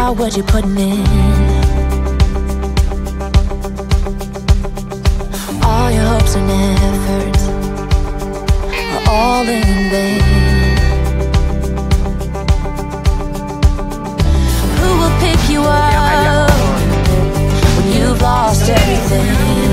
about what you're putting in. All your hopes and efforts are all in vain. Who will pick you up when you've lost everything?